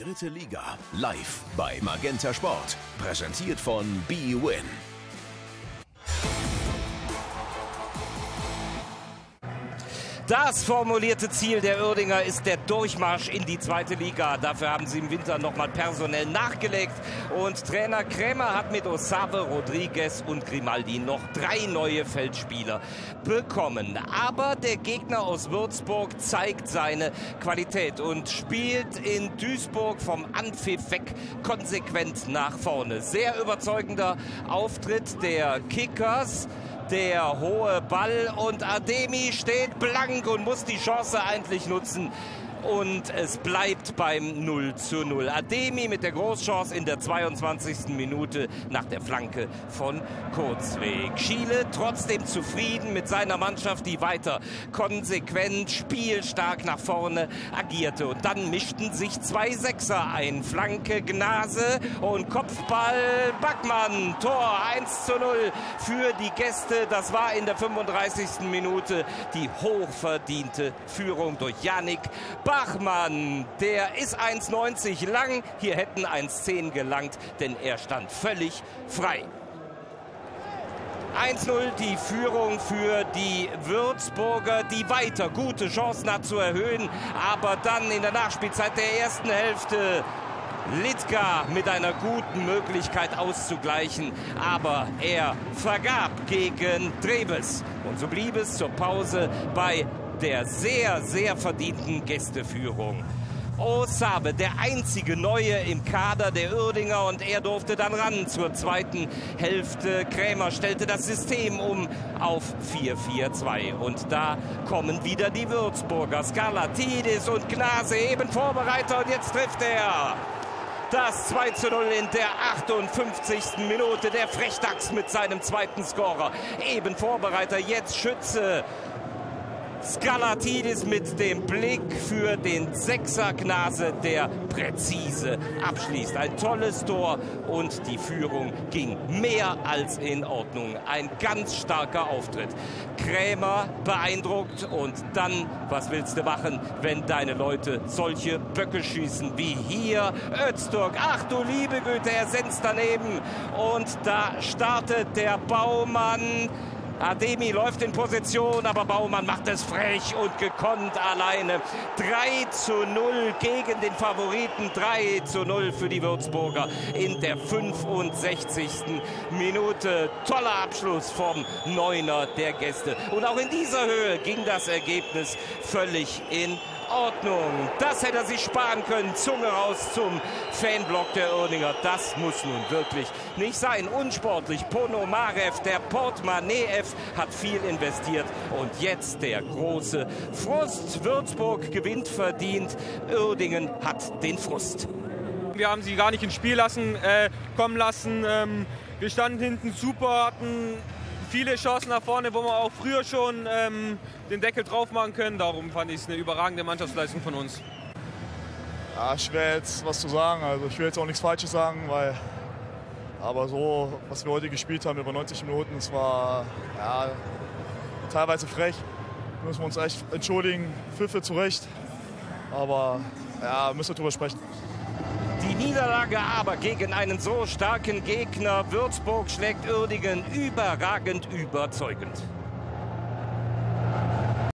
dritte Liga live bei Magenta Sport. Präsentiert von bwin. Das formulierte Ziel der Uerdinger ist der Durchmarsch in die zweite Liga. Dafür haben sie im Winter nochmal personell nachgelegt. Und Trainer Krämer hat mit Osabe, Rodriguez und Grimaldi noch 3 neue Feldspieler bekommen. Aber der Gegner aus Würzburg zeigt seine Qualität und spielt in Duisburg vom Anpfiff weg konsequent nach vorne. Sehr überzeugender Auftritt der Kickers. Der hohe Ball und Ademi steht blank und muss die Chance eigentlich nutzen. Und es bleibt beim 0:0. Ademi mit der Großchance in der 22. Minute nach der Flanke von Kurzweg. Schiele trotzdem zufrieden mit seiner Mannschaft, die weiter konsequent, spielstark nach vorne agierte. Und dann mischten sich 2 Sechser ein. Flanke Gnase und Kopfball Backmann. Tor 1:0 für die Gäste. Das war in der 35. Minute die hochverdiente Führung durch Yannick Bachmann. Der ist 1,90 lang. Hier hätten 1,10 gelangt, denn er stand völlig frei. 1:0 die Führung für die Würzburger, die weiter gute Chancen hat zu erhöhen. Aber dann in der Nachspielzeit der ersten Hälfte Litka mit einer guten Möglichkeit auszugleichen. Aber er vergab gegen Treves. Und so blieb es zur Pause bei der sehr, sehr verdienten Gästeführung. Osabe, der einzige Neue im Kader der Uerdinger, und er durfte dann ran zur zweiten Hälfte. Krämer stellte das System um auf 4-4-2 und da kommen wieder die Würzburger. Skarlatidis und Gnase eben Vorbereiter und jetzt trifft er. Das 2:0 in der 58. Minute. Der Frechdachs mit seinem zweiten Scorer. Eben Vorbereiter, jetzt Schütze. Skarlatidis mit dem Blick für den Sechser Gnase, der präzise abschließt. Ein tolles Tor und die Führung ging mehr als in Ordnung. Ein ganz starker Auftritt. Krämer beeindruckt und dann, was willst du machen, wenn deine Leute solche Böcke schießen wie hier? Öztürk, ach du liebe Güte, er senzt daneben und da startet der Baumann. Ademi läuft in Position, aber Baumann macht es frech und gekonnt alleine. 3:0 gegen den Favoriten, 3:0 für die Würzburger in der 65. Minute. Toller Abschluss vom Neuner der Gäste. Und auch in dieser Höhe ging das Ergebnis völlig in Ordnung. Das hätte er sich sparen können. Zunge raus zum Fanblock der Uerdinger. Das muss nun wirklich nicht sein. Unsportlich. Ponomarev, der Portemonnaie-F, hat viel investiert. Und jetzt der große Frust. Würzburg gewinnt verdient. Uerdingen hat den Frust. Wir haben sie gar nicht ins Spiel kommen lassen. Wir standen hinten super, hatten viele Chancen nach vorne, wo wir auch früher schon den Deckel drauf machen können. Darum fand ich es eine überragende Mannschaftsleistung von uns. Ja, schwer jetzt was zu sagen. Also ich will jetzt auch nichts Falsches sagen, aber so, was wir heute gespielt haben über 90 Minuten, das war ja, teilweise frech. Da müssen wir uns echt entschuldigen. Pfiffe zurecht. Aber ja, müssen wir drüber sprechen. Die Niederlage aber gegen einen so starken Gegner. Würzburg schlägt Uerdingen überragend überzeugend.